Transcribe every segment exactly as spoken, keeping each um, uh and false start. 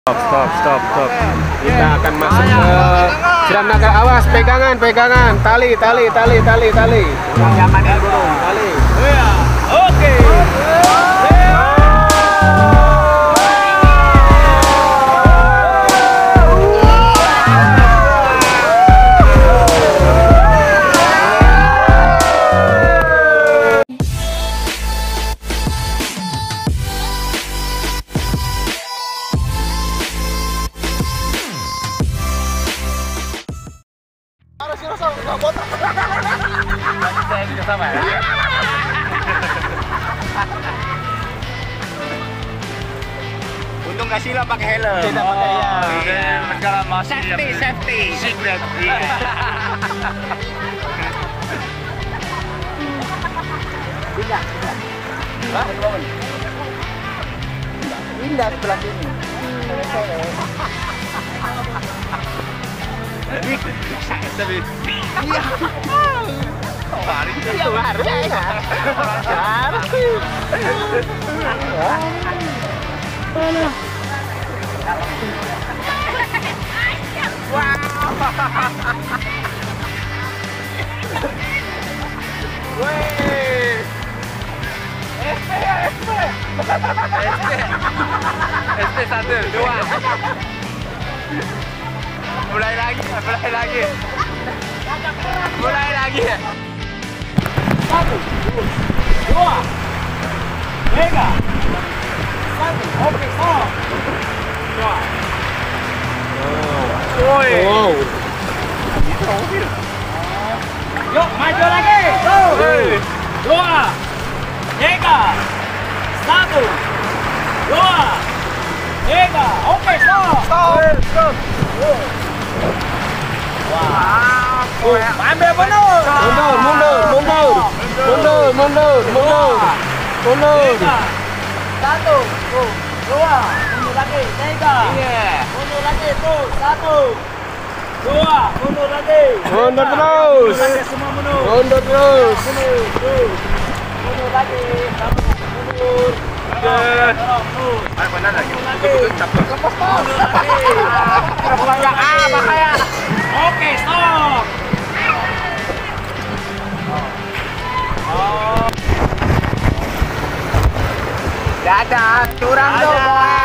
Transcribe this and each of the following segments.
Stop, stop, stop. Kita akan masuk ke Jeram Naga. Awas, pegangan, pegangan. Tali, tali, tali, tali, tali. Nyaman ya dulu. Tali. Oke. Untung gak sila pakai helm. Tidak pakai ya. Segala masih safety, safety. Secret. Pindah, pindah. Pindah sebelah sini. Tapi iya. Hari itu baru ya. Wow. Weh. S P ya, S P. S P satu, dua. Mulai lagi, mulai lagi. Mulai lagi. Satu, dua, tiga, satu, oke, stop. Dua. Woi. Wow. Yuk, maju lagi. Satu, dua, tiga, satu, dua, tiga, oke, stop. Stop. Stop. Wah, ambil mundur. Mundur, mundur, mundur. Mundur, mundur, mundur. Mundur. Satu, dua, mundur lagi, tiga. Mundur lagi, tuh, satu, dua, mundur lagi. Mundur terus. Semua mundur. Mundur terus. Mundur, tuh. Mundur lagi, mundur. Dorong, tuh. Ayo benar lagi. Betul-betul capek. Lepas, mundur lagi. Bahaya, ah, bahaya. Oke, stop. Oh. Dadah, curang dong.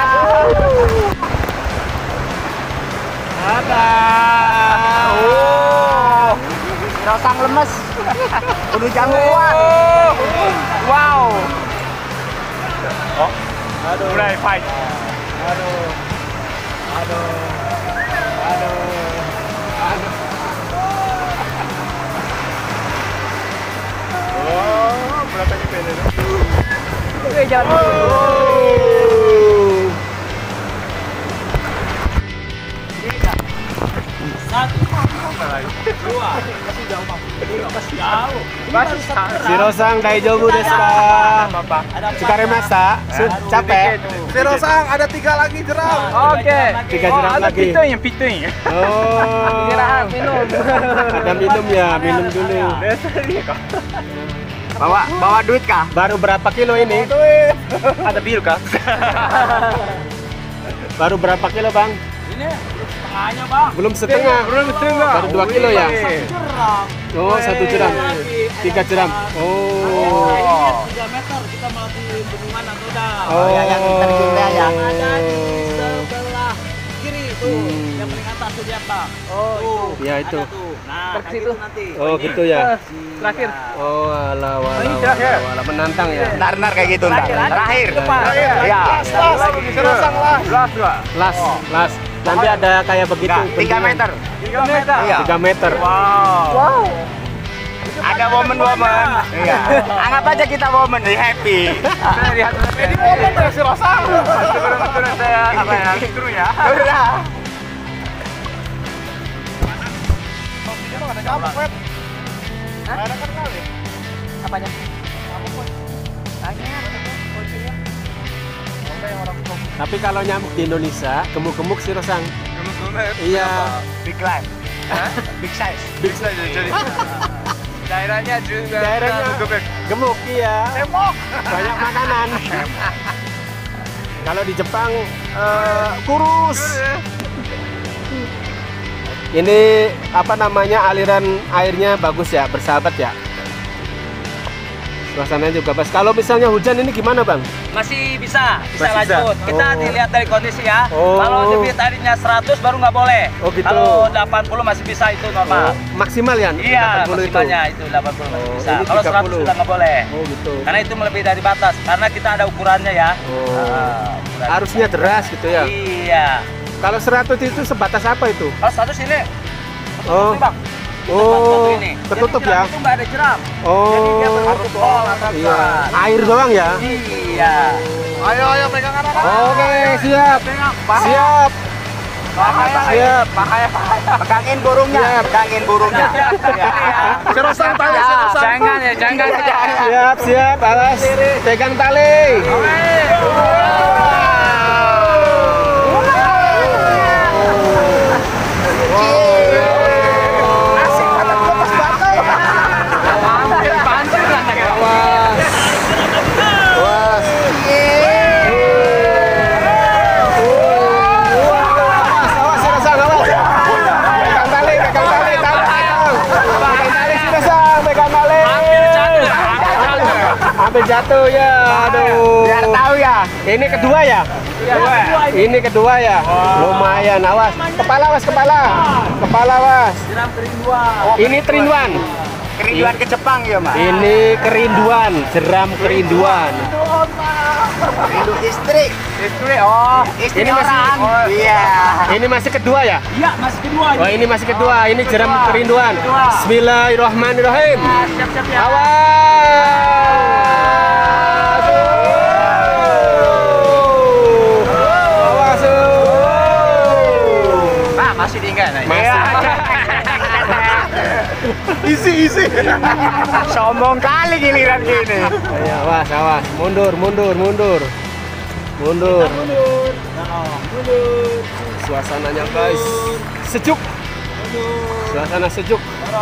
Dadah. Oh. Rasang lemes. Udah jamuan. Wow. Oh. Aduh. Mulai fight. Aduh. Aduh. Aduh. Aduh. Oh, berapa ini pendek? Oke, jalan. Tiga, satu, dua, masih jauh bang, masih jauh. Masih Shiro-san daijoubu desu ka? Tsukarimashita? Capek? Shiro-san, ada tiga lagi jeram. Oke. Tiga jeram lagi. Pituin, pituin. Oh. Istirahat, minum. Ada minum ya, minum dulu. Bawa, bawa duit kah? Baru berapa kilo ini? Ada biru kah? Baru berapa kilo bang? Ini setengahnya bang. Belum setengah. Belum setengah. Baru dua kilo ya? Jeram. Oh, satu jeram. Tiga jeram. Oh. Tiga meter kita mau di bendungan atau udah? Oh, ya, yang terjun ya. Ada di sebelah kiri tuh, yang paling atas tuh lihat bang. Oh, tuh. Ya itu. Ada tuh. Nah, kayak gitu nanti. Oh, gitu ya. Terakhir. Oh, ala wala wala wala menantang ya. Benar-benar kayak gitu ntar. Terakhir. Terakhir. Ya. Shiro-san lah. Las dua. Las, las. Nanti ada kayak begitu. Tiga meter. Tiga meter. Iya. Tiga meter. Wow. Wow. Ada woman-woman. Iya. Anggap aja kita woman, jadi happy. Lihat. Jadi momen ya Shiro-san. Turun-turun saya apa ya? Turun ya. Udah. Ada nyamuk, Wet. Hah? Ada kan kali. Apanya? Nyamuk, Wet. Tanya. Kucingnya. Sampai yang orang tua. Tapi kalau nyamuk di Indonesia, gemuk-gemuk Shiro-san. Iya. Big life. Big size. Big size jadi. Daerahnya juga. Daerahnya gemuk, iya. Emok. Banyak makanan. Kalau di Jepang eh, kurus. Ini apa namanya, aliran airnya bagus ya, bersahabat ya. Suasananya juga bagus. Kalau misalnya hujan ini gimana Bang? Masih bisa, bisa Masih bisa? lanjut. Kita Oh. dilihat dari kondisi ya. Oh. Kalau debit airnya seratus baru nggak boleh. Oh, gitu. Kalau delapan puluh masih bisa, itu normal. Oh, maksimal ya? Iya, delapan puluh maksimalnya itu. delapan puluh masih Oh, bisa. ini Kalau tiga seratus puluh. sudah nggak boleh. Oh gitu. Karena itu melebihi dari batas. Karena kita ada ukurannya ya. Oh. Ah, ukurannya. Arusnya deras gitu ya. Iya. Kalau seratus itu sebatas apa itu? Kalau seratus ini. Oh. Ini, Bang. Ini Oh, tempat ini. tertutup Jadi ya? jeram itu nggak ada jeram. Oh. Jadi dia tertutup tol atau Iya. apa. Air doang ya? Iya. Ayo, ayo pegang anak. Oke, siap. Siap. Bahaya. Siap. Bahaya, bahaya. Pegangin burungnya, Siap. pegangin burungnya. Si Rosang tali, si Rosang. Jangan ya, jangan. Siap, siap. Awas. Pegang tali. Asik banget lepas bakal. Hampir banjir lah. Awas. Awas. Awas, awas, si Rosang, awas. Pegang tali, pegang tali, tali, pegang. Pegang tali, si Rosang, pegang tali. Hampir jatuh ya, aduh. Biar tahu ya. Ini kedua ya? Ini kedua ya? Lumayan, awas. Kepala, awas, kepala. Kepala, awas. Ini terinduan. Kerinduan ke Jepang ya, Mas. Ini kerinduan, jeram kerinduan. Rindu istri. Istri, oh. Istri Ini masih- orang. oh. Iya. Ini masih kedua ya? Iya, masih kedua. Oh, ini masih kedua. Ini jeram kerinduan. Bismillahirrahmanirrahim. Siap-siap ya. Awas. Awas. Nah, masih diingat. Nah. Masih. Isi, isi. Sombong kali giliran gini. Ayo, awas, awas. Mundur, mundur, mundur. Mundur. Suasananya guys, sejuk. Suasana sejuk.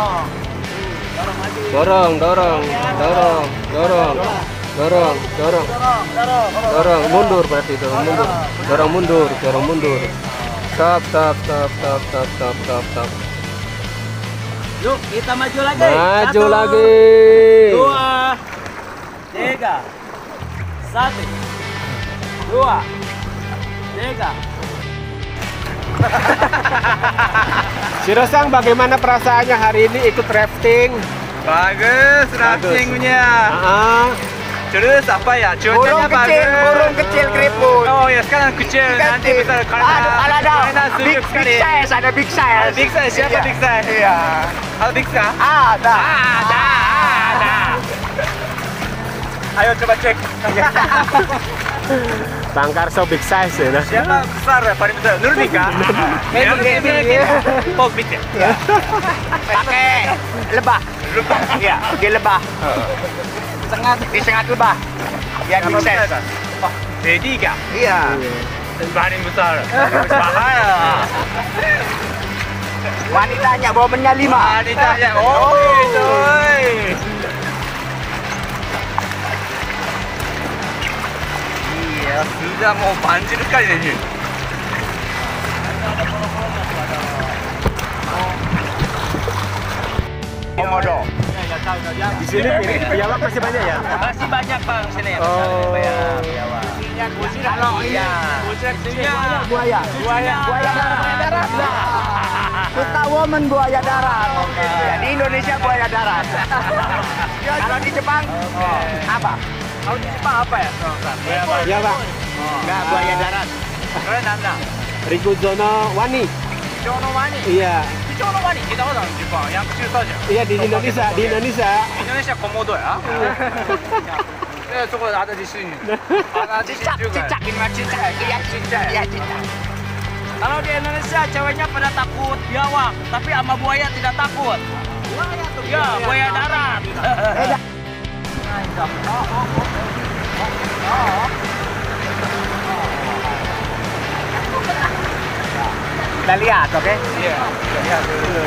Dorong, dorong, dorong, dorong, dorong, dorong, dorong, mundur berarti dorong mundur, dorong mundur, dorong mundur. Stop, stop, stop, stop, stop, stop, stop, stop. Yuk, kita maju lagi. Maju Satu, lagi. Dua, tiga, satu, dua, tiga. Si Rosang, bagaimana perasaannya hari ini ikut rafting? Bagus raftingnya. Ah, Terus apa ya? Burung kecil, burung kecil keriput. Oh ya, sekarang kecil. Nanti bisa Ada, ada, ada. karena Big, sejuk big sekali. size, ada big size. Big size, siapa Iya. big size? Iya. Halo big size. Ada. Ada, ada. Ayo coba cek. Bang Karso big size ya. Nah. Siapa besar ya? Paling besar. Nurnika. Maybe, maybe, iya. Oh, big ya. Pakai lebah. Lupa. Iya, di lebah. Sengat, di sengat lebah. Biar big size. Oh, Mediga. Iya. Paling besar. Bahaya. Wanitanya momennya lima. Wanitanya. Oh, itu. Iya, sudah mau banjir sekali ini. Komodo. Di sini biawak masih banyak ya? Masih banyak bang sini. Oh. Biawak. Kalau Iya. Buaya. Buaya. Buaya. Buaya darat. Kita woman buaya darat. Ya, di Indonesia buaya darat. Kalau di Jepang apa? Kalau di Jepang apa ya? Biawak. Enggak, buaya darat. Keren anda. Rikuzono Wani. Kichono wani. Iya. Kichono wani. Kita tahu di Jepang. Yang kecil saja. Iya di Indonesia, di Indonesia. Indonesia komodo ya. Eh, 저거 ada di sini. Ada di Cicak, sini juga. cicak, ini mah cicak. Iya, cicak. Iya, cicak. Kalau di Indonesia ceweknya pada takut biawak, tapi sama buaya tidak takut. Buaya tuh. Ya, buaya darat. Kita lihat, oke? Iya. Lihat dulu.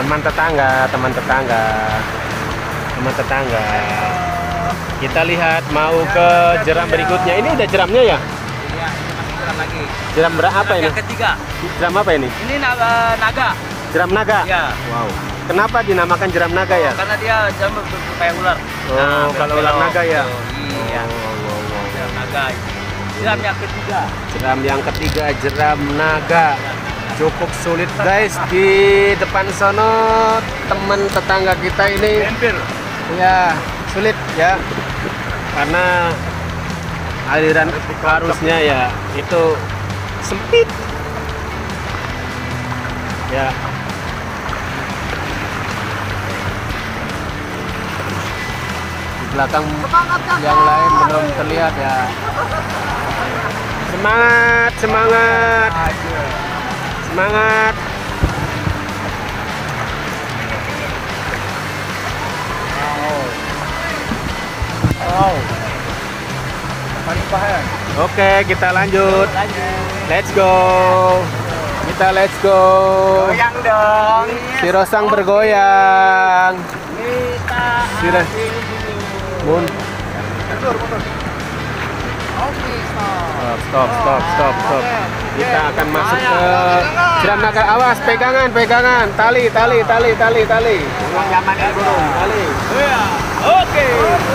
Teman tetangga, teman tetangga, teman tetangga. Kita lihat mau ke jeram berikutnya. Ini udah jeramnya ya? Iya, ini masih jeram lagi. Jeram berapa ini? Yang ketiga. Jeram apa ini? Ini naga. naga. Jeram naga? Ya. Wow. Kenapa dinamakan jeram naga ya? Karena dia jam kayak ular. Oh, kalau ular naga ya? Oh, iya. Oh, wow, wow. Jeram naga. Jeram yang ketiga. Jeram yang ketiga, jeram naga. Cukup sulit guys, di depan sono teman tetangga kita ini. Ya, sulit ya. Karena aliran arusnya ya itu sempit. Ya. Di belakang yang lain belum terlihat ya. Semangat, semangat. Semangat. Wow. Paling bahaya. Oke, kita lanjut. Let's go. Kita let's go. Goyang dong. Si Rosang bergoyang. Kita Si Ros- Mun. Stop, stop, stop, stop, stop. Kita akan masuk ke jeram naga. Awas, pegangan, pegangan. Tali, tali, tali, tali, tali. Zaman dulu. Tali. Oke.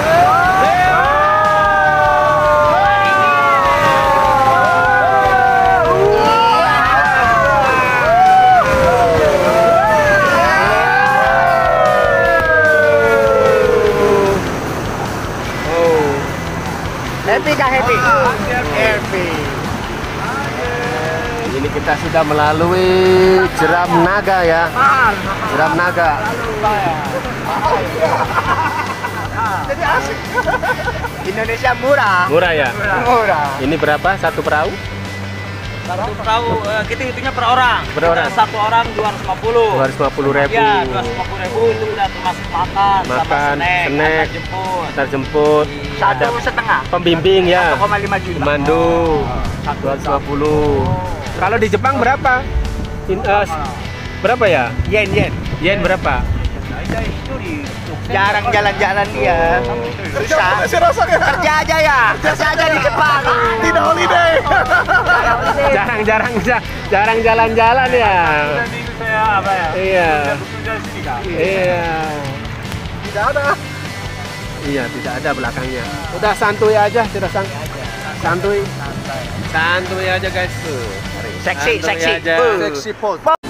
Happy kah happy? Happy. Ini kita sudah melalui jeram naga ya. Jeram naga. Jadi asik. Indonesia murah. Murah ya? Murah. Ini berapa satu perahu? Satu perahu eh, kita hitungnya per orang. Per orang. Kita satu orang dua ratus lima puluh. dua ratus lima puluh ribu. Ya, dua ratus lima puluh ribu itu udah termasuk makan, Makan, sama snack, snack. antar jemput. Antar jemput. Satu Ada setengah. pembimbing ya. satu koma lima juta. Pemandu. dua ratus lima puluh. Kalau di Jepang berapa? In, eh, berapa ya? Yen yen. Yen berapa? Jarang jalan-jalan dia. Susah. Si Rosang ya. Kerja aja ya. Kerja aja di Jepang. Tidak holiday. Jarang-jarang jarang jalan-jalan ya. Minggu saya apa ya? Iya. Bekerja di sini kak. Iya. Tidak ada. Iya, tidak ada belakangnya. Udah santuy aja, tidak sang. Santuy. Santuy aja guys tuh. Seksi, Santuy seksi. aja. Uh. Seksi pose.